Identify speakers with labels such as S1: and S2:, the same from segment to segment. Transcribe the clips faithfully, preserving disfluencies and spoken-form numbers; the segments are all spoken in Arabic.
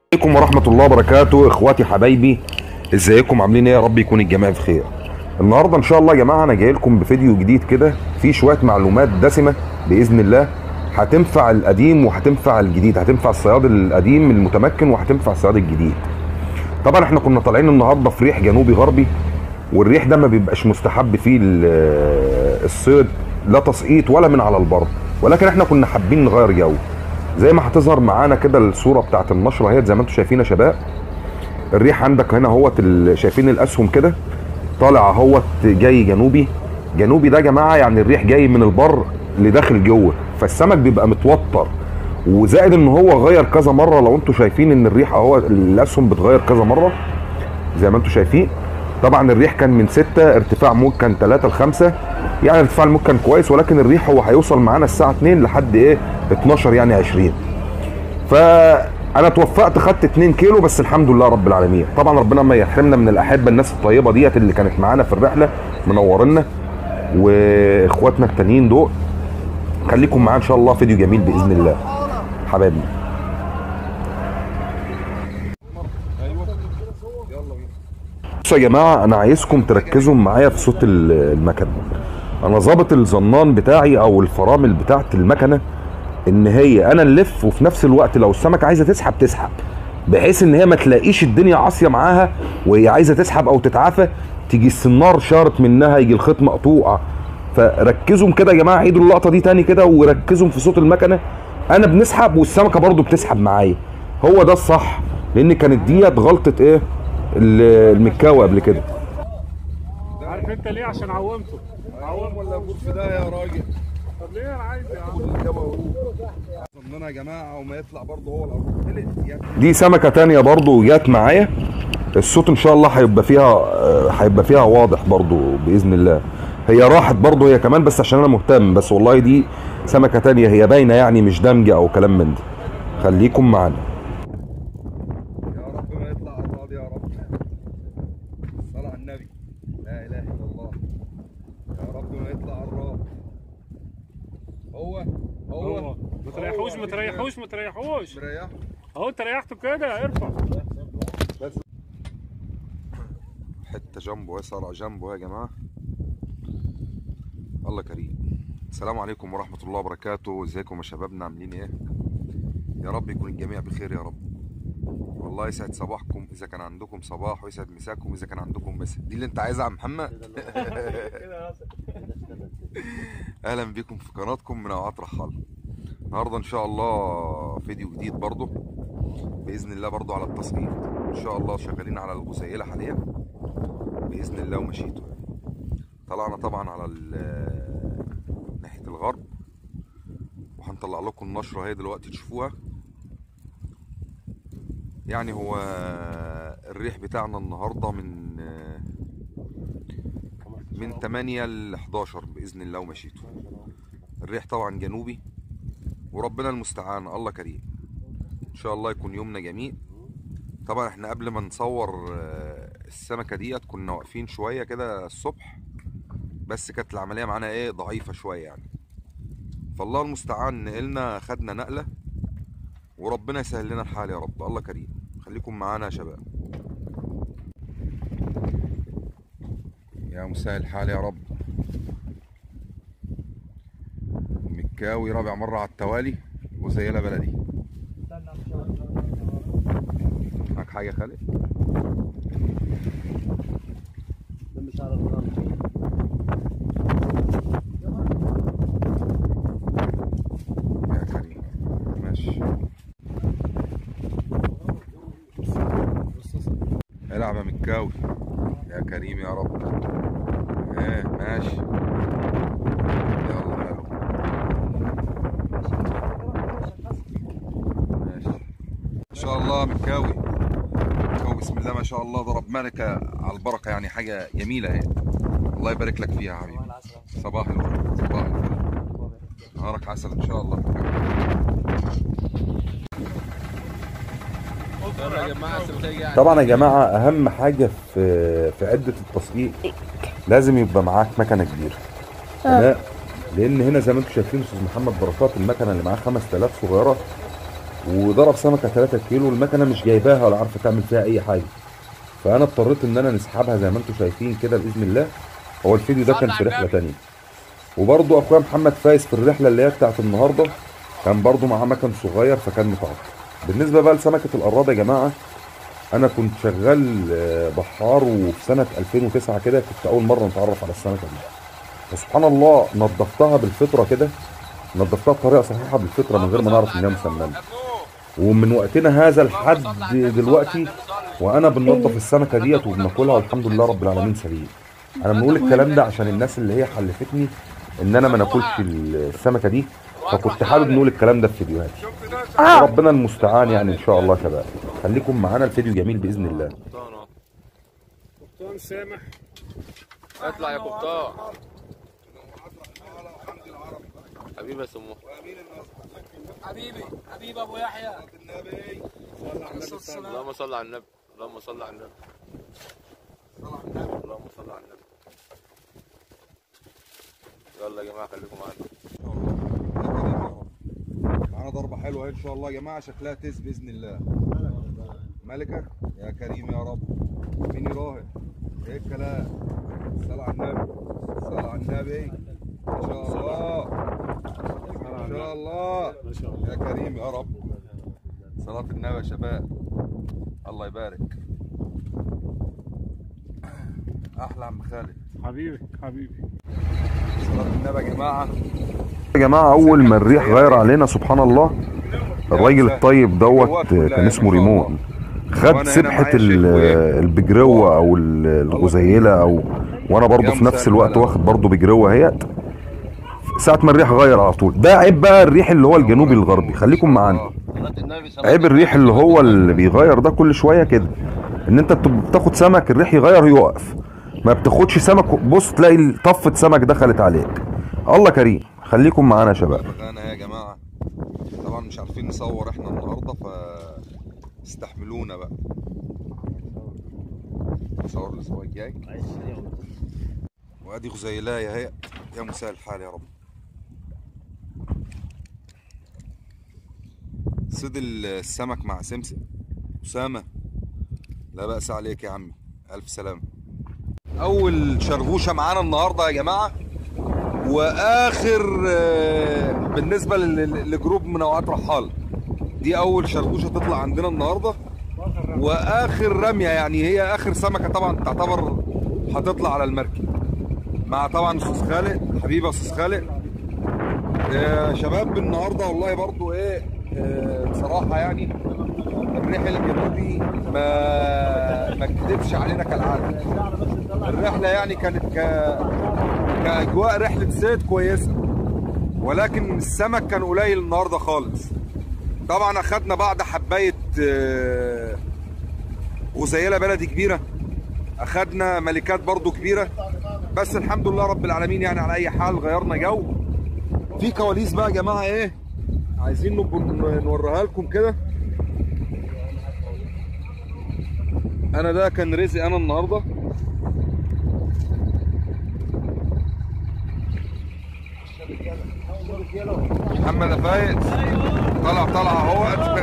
S1: عليكم ورحمة الله وبركاته. اخواتي حبايبي، ازيكم؟ عاملين ايه؟ يا رب يكون الجميع بخير. النهارده ان شاء الله يا جماعه انا جاي لكم بفيديو جديد كده فيه شويه معلومات دسمه باذن الله، هتنفع القديم وهتنفع الجديد، هتنفع الصياد القديم المتمكن وهتنفع الصياد الجديد. طبعا احنا كنا طالعين النهارده في ريح جنوبي غربي، والريح ده ما بيبقاش مستحب فيه الصيد لا تسقيط ولا من على البر، ولكن احنا كنا حابين نغير جو. زي ما هتظهر معانا كده الصوره بتاعت النشره اهيت زي ما انتم شايفين يا شباب. الريح عندك هنا اهوت، شايفين الاسهم كده طالع اهوت جاي جنوبي. جنوبي ده يا جماعه يعني الريح جاي من البر لداخل جوه، فالسمك بيبقى متوتر، وزائد ان هو غير كذا مره. لو انتم شايفين ان الريح اهو الاسهم بتغير كذا مره زي ما انتم شايفين. طبعا الريح كان من ستة، ارتفاع موج كان ثلاثة لخمسة، يعني ارتفاع الموج كان كويس، ولكن الريح هو هيوصل معانا الساعه اتنين لحد ايه اتناشر يعني عشرين. فانا توفقت خدت اتنين كيلو بس، الحمد لله رب العالمين. طبعا ربنا ما يحرمنا من الاحبه الناس الطيبه ديت اللي كانت معانا في الرحله منورنا، واخواتنا التانيين دول. خليكم معانا ان شاء الله، فيديو جميل باذن الله حبايبنا. بصوا يا جماعه، انا عايزكم تركزوا معايا في صوت المكنه. انا ظابط الزنان بتاعي او الفرامل بتاعت المكنه ان هي انا نلف، وفي نفس الوقت لو السمكه عايزه تسحب تسحب، بحيث ان هي ما تلاقيش الدنيا عاصيه معاها وهي عايزه تسحب او تتعافى، تيجي السنار شارط منها، يجي الخيط مقطوع. فركزوا كده يا جماعه، عيدوا اللقطه دي تاني كده وركزوا في صوت المكنه. انا بنسحب والسمكه برضو بتسحب معايا، هو ده الصح، لان كانت ديت غلطه ايه المكاوي قبل كده.
S2: عارف انت ليه؟ عشان عومته.
S3: عوم ولا بور في ده يا راجل؟
S2: طب ليه انا عايز يا عم
S3: ظننا يا جماعه وما يطلع برضه هو القروب فلت يعني.
S1: دي سمكه تانية برضو جات معايا، الصوت ان شاء الله هيبقى فيها هيبقى فيها واضح برضو باذن الله. هي راحت برضو هي كمان بس عشان انا مهتم بس، والله دي سمكه تانية هي باينه يعني مش دمجه او كلام من ده. خليكم معانا.
S3: يا رب ما يطلع الراضي يا رب. الصلاة على النبي، لا اله الا الله. يا رب ما يطلع الراضي. هو هو
S2: هو ما تريحوش ما تريحوش ما تريحوش
S3: مريح
S2: اهو. انت ريحته كده ارفع
S3: بس.
S1: حته جنبه يسار جنبه يا جماعه. الله كريم. السلام عليكم ورحمه الله وبركاته. ازيكم يا شبابنا؟ عاملين ايه؟ يا رب يكون الجميع بخير يا رب. والله يسعد صباحكم اذا كان عندكم صباح، ويسعد مساكم اذا كان عندكم مساء. دي اللي انت عايزها يا عم محمد؟ اهلا بكم في قناتكم منوعات رحاله. النهارده ان شاء الله فيديو جديد برضه باذن الله، برضه على التسقيط ان شاء الله. شغالين على الغسيله حاليا باذن الله ومشيته. طلعنا طبعا على ناحيه الغرب، وهنطلع لكم النشره اهي دلوقتي تشوفوها. يعني هو الريح بتاعنا النهارده من من تمانية ل حداشر باذن الله ومشيته. الريح طبعا جنوبي، وربنا المستعان، الله كريم. ان شاء الله يكون يومنا جميل. طبعا احنا قبل ما نصور السمكه ديت كنا واقفين شويه كده الصبح، بس كانت العمليه معانا ايه ضعيفه شويه يعني. فالله المستعان نقلنا خدنا نقله، وربنا يسهل لنا الحال يا رب، الله كريم. خليكم معانا يا شباب. يا مسهل الحال يا رب. مكاوي رابع مره على التوالي، وزيلة بلدي. معاك حاجه يا خالد؟ يا كريم ماشي. العب يا مكاوي يا كريم يا رب. ايه ماشي، يلا حلو ماشي ما شاء الله. مكاوي مكاوي بسم الله ما شاء الله، ضرب ملكه على البركه، يعني حاجه جميله اهي. الله يبارك لك فيها يا حبيبي. صباح الفل صباح الفل، نهارك عسل ان شاء الله. طبعا يا جماعه اهم حاجه في في عده التسقيط لازم يبقى معاك مكنه كبيره. تمام، لان هنا زي ما انتم شايفين استاذ محمد بركات المكنه اللي معاه خمس تلاف صغيره، وضرب سمكه ثلاثة كيلو، المكنه مش جايباها ولا عارفه تعمل فيها اي حاجه، فانا اضطريت ان انا نسحبها زي ما انتم شايفين كده باذن الله. هو الفيديو ده كان في رحله تانية. وبرضه اخويا محمد فايز في الرحله اللي هي بتاعت النهارده كان برضه معاه مكن صغير فكان متعطل. بالنسبه بقى لسمكه القراد يا جماعه، انا كنت شغال بحار، وفي سنه ألفين وتسعة كده كنت اول مره نتعرف على السمكه دي، وسبحان الله نظفتها بالفطره كده، نظفتها بطريقه صحيحه بالفطره من غير ما نعرف ان هي مسمنه. ومن وقتنا هذا لحد دلوقتي وانا بننظف السمكه ديت وبناكلها والحمد لله رب العالمين سليم. انا بنقول الكلام ده عشان الناس اللي هي حلفتني ان انا ما ناكلش السمكه دي، فكنت حابب نقول الكلام ده في فيديوهاتي. ربنا المستعان يعني ان شاء الله. شباب خليكم معانا، الفيديو جميل باذن الله.
S2: قبطان سامح
S4: اطلع يا قبطان حبيبي يا سمو.
S5: حبيبي حبيبي ابو يحيى
S4: اللهم صل على النبي. اللهم صل على النبي. اللهم صل على النبي. يلا يا جماعه خليكم معانا.
S3: معانا ضربه حلوه ان شاء الله يا جماعه، شكلها تيس باذن الله. ملكه يا كريم يا رب. مين يراهن؟ ايه الكلام؟ صل على النبي. صل على النبي. ان شاء الله ان شاء الله يا كريم يا رب. صلاة النبي يا شباب. الله يبارك. احلى عم خالد
S2: حبيبي حبيبي.
S3: صلاة النبي يا جماعه.
S1: يا جماعه اول ما الريح غير علينا سبحان الله، الراجل الطيب دوت كان اسمه ريمون، خد سبحه البجروه او الغزيله، او وانا برضه في نفس الوقت واخد برضه بجروه اهيت. ساعه ما الريح غير على طول، ده عيب بقى الريح اللي هو الجنوبي الغربي. خليكم معانا. عيب الريح اللي هو اللي بيغير ده كل شويه كده، ان انت بتاخد سمك الريح يغير يقف، ما بتاخدش سمك بص تلاقي طفه سمك دخلت عليك. الله كريم. خليكم معانا يا شباب.
S3: انا يا جماعه طبعا مش عارفين نصور احنا النهارده، ف استحملونا بقى. نصور الاسبوع الجاي. وادي غزيلايه اهي. يا مساء الحال يا رب. صيد السمك مع سمسم. اسامه لا بأس عليك يا عمي، الف سلامه. اول شرغوشه معانا النهارده يا جماعه، واخر بالنسبه لجروب منوعات رحال. دي اول شرغوشه تطلع عندنا النهارده، واخر رميه يعني، هي اخر سمكه طبعا تعتبر هتطلع على المركب، مع طبعا استاذ خالد حبيبي يا استاذ خالد. يا شباب النهارده والله برضو ايه آه بصراحه يعني الريح الجنوبي ما ما كدبش علينا كالعاده. الرحله يعني كانت ك كاجواء رحله صيد كويسه، ولكن السمك كان قليل النهارده خالص. طبعا اخدنا بعض حبايه آه غزيله بلدي كبيره، اخدنا ملكات برضو كبيره، بس الحمد لله رب العالمين يعني على اي حال غيرنا جو. في كواليس بقى يا جماعه ايه عايزين نوريها لكم كده. انا ده كان رزقي انا النهارده. محمد فايز طلع طلع اهوت.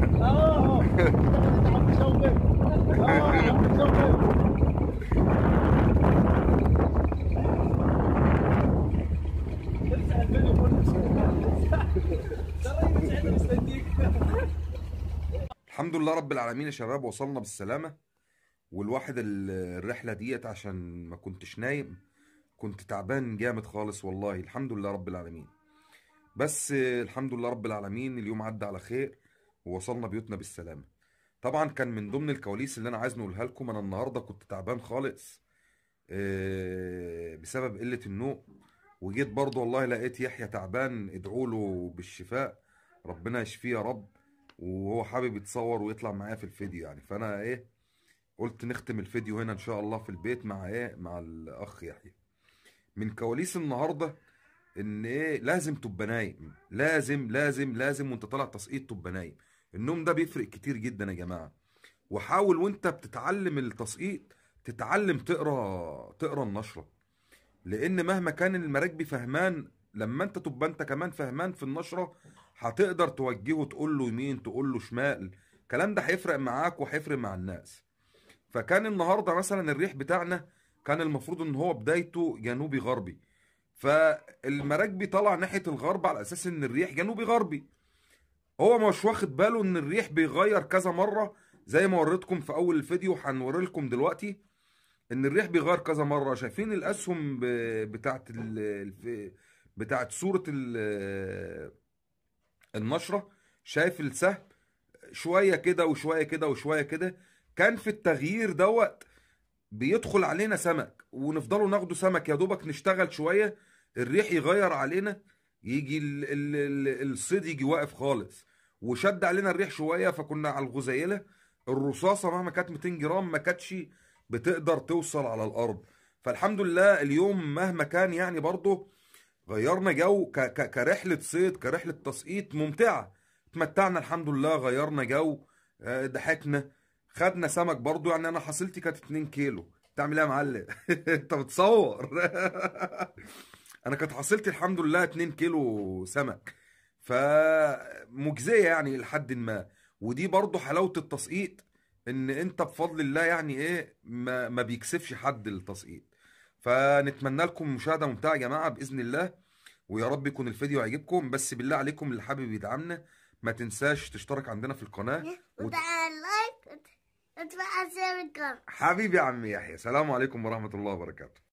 S3: الحمد لله رب العالمين يا شباب، وصلنا بالسلامة. والواحد الرحلة ديت عشان ما كنتش نايم، كنت تعبان جامد خالص والله. الحمد لله رب العالمين، بس الحمد لله رب العالمين اليوم عدى على خير ووصلنا بيوتنا بالسلامة. طبعا كان من ضمن الكواليس اللي انا عايز نقولها لكم، انا النهاردة كنت تعبان خالص بسبب قلة النوم، وجيت برضو والله لقيت يحيى تعبان، ادعوا له بالشفاء ربنا يشفيه يا رب، وهو حابب يتصور ويطلع معايا في الفيديو يعني. فانا ايه قلت نختم الفيديو هنا ان شاء الله في البيت مع ايه مع الاخ يحيى. من كواليس النهارده ان ايه لازم تبقى نايم، لازم لازم لازم وانت طالع تسقيط تبقى نايم. النوم ده بيفرق كتير جدا يا جماعه. وحاول وانت بتتعلم التسقيط تتعلم تقرا تقرا النشره، لان مهما كان المراكبي فهمان، لما انت تبقى انت كمان فهمان في النشره
S1: هتقدر توجهه، تقول له يمين تقول له شمال. الكلام ده هيفرق معاك وهيفرق مع الناس. فكان النهارده مثلا الريح بتاعنا كان المفروض ان هو بدايته جنوبي غربي، فالمراكبي طلع ناحيه الغرب على اساس ان الريح جنوبي غربي. هو مش واخد باله ان الريح بيغير كذا مره، زي ما وريتكم في اول الفيديو هنوري لكم دلوقتي ان الريح بيغير كذا مره. شايفين الاسهم ب- بتاعت ال- الف- بتاعت صوره ال- النشره؟ شايف السهم شويه كده وشويه كده وشويه كده. كان في التغيير دوت بيدخل علينا سمك ونفضلوا ناخده سمك، يا دوبك نشتغل شويه الريح يغير علينا، يجي ال ال ال الصيد يجي واقف خالص، وشد علينا الريح شويه فكنا على الغزيله. الرصاصه مهما كانت مئتين جرام ما كانتش بتقدر توصل على الارض. فالحمد لله اليوم مهما كان يعني برضه غيرنا جو ك ك كرحله صيد، كرحله تسقيط ممتعه. اتمتعنا الحمد لله، غيرنا جو، آه، ضحكنا، خدنا سمك برضو. يعني انا حصيلتي كانت اتنين كيلو. تعمل ايه يا معلم؟ انت بتصور؟ انا كانت حصيلتي الحمد لله اتنين كيلو سمك، فمجزيه يعني لحد ما. ودي برضو حلاوه التسقيط، ان انت بفضل الله يعني ايه ما, ما بيكسفش حد التسقيط. فنتمنى لكم مشاهده ممتعه يا جماعه باذن الله، ويا رب يكون الفيديو عجبكم. بس بالله عليكم اللي حابب يدعمنا ما تنساش تشترك عندنا في القناه وت...
S6: وتعال لايك وتفعل زر الجرس.
S1: حبيبي يا عم يحيى، سلام عليكم ورحمه الله وبركاته.